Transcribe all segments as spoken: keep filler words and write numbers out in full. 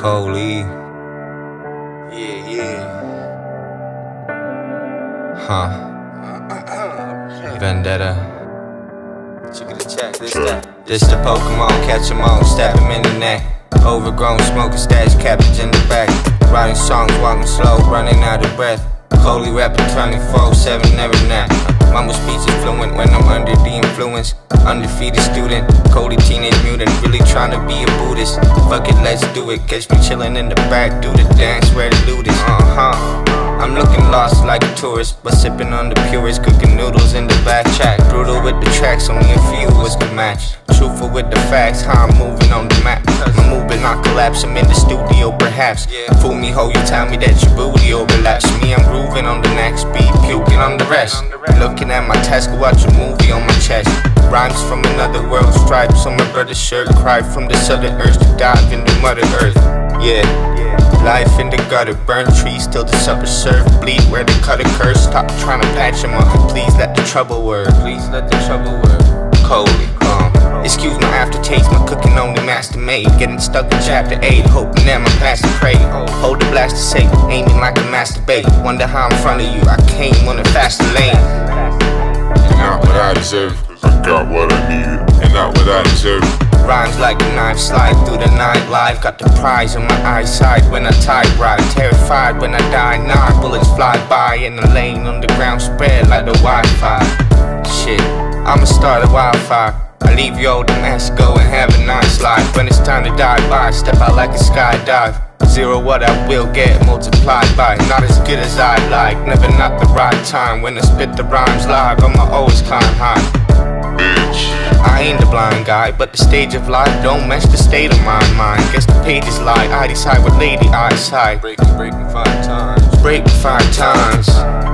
Coley. Yeah, yeah. Huh. Vendetta. Chicken the check, this that. This the Pokemon, catch 'em all, stab 'em in the neck. Overgrown, smoking stash, cabbage in the back. Writing songs, walking slow, running out of breath. Coley rapping twenty-four seven, never nap. Mumble speech is fluent when I'm under the influence. Undefeated student, Coley teenage mutant. Really trying to be a Buddhist. Fuck it, let's do it. Catch me chilling in the back, do the dance where the loot is. Uh-huh. I'm looking lost like a tourist, but sipping on the purest, cooking noodles in the back track. Brutal with the tracks, only a few was the match. Truthful with the facts, how I'm moving on the map. My movement not collapse, I'm in the studio perhaps. Fool me, ho, you tell me that your booty overlaps. Me, I'm grooving on the next beat, puking on the rest. Looking at my task, watch a movie on my chest. Rhymes from another world, stripes on my brother's shirt. Cry from the southern earth to dive into mother earth. Yeah. Life in the gutter, burn trees till the supper served. Bleed where the cutter curse. Stop trying to patch him up. Please let the trouble word. Please let the trouble word. Coley, um, excuse my aftertaste. My cooking only master made. Getting stuck in chapter eight, hoping that my past is prey. Hold the blast to say, aiming like a masturbate. Wonder how in front of you I came on a faster lane. And not what I deserve. I got what I needed, and not what I deserve. Rhymes like a knife slide through the night life. Got the prize on my eyesight when I type right. Terrified when I die, nine bullets fly by. In the lane on the ground spread like the Wi-Fi. Shit, I'ma start a wildfire. I leave you old mess, go and have a nice life. When it's time to die by, step out like a skydive. Zero what I will get multiplied by. Not as good as I'd like, never not the right time. When I spit the rhymes live, I'ma always climb high. Bitch. I ain't the blind guy, but the stage of life don't match the state of my mind. Guess the pages lie, I decide what lady I decide. Breaking, breaking five times. Breaking five times.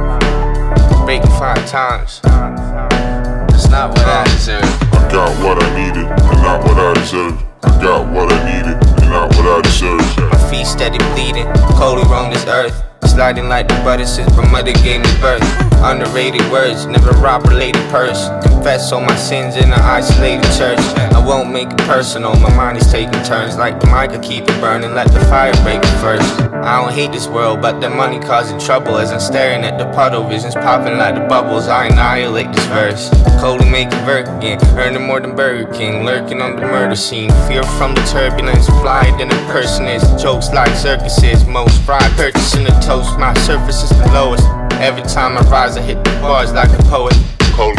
Breaking five times. That's not what I deserve. I got what I needed, and not what I deserve. I got what I needed, and not what I deserve. My feet steady bleeding, Coley roam this earth. Sliding like the butter since my mother gave me birth. Underrated words, never rob related purse. Confess all my sins in an isolated church. I won't make it personal, my mind is taking turns. Like the mic, I keep it burning, let the fire break it first. I don't hate this world, but the money causing trouble. As I'm staring at the puddle, visions popping like the bubbles. I annihilate this verse. Coley make it work again, earning more than Burger King. Lurking on the murder scene, fear from the turbulence. Flyer than a person is, jokes like circuses. Most fried purchasing the toast, my surface is the lowest. Every time I rise, I hit the bars like a poet. Coley.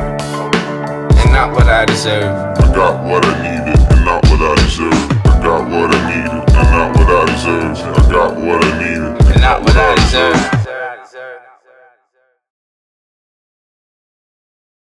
And not what I deserve. I got what I needed, and not what I deserve. I got what I needed, and not what I deserve. I got what I needed, And not what I deserve.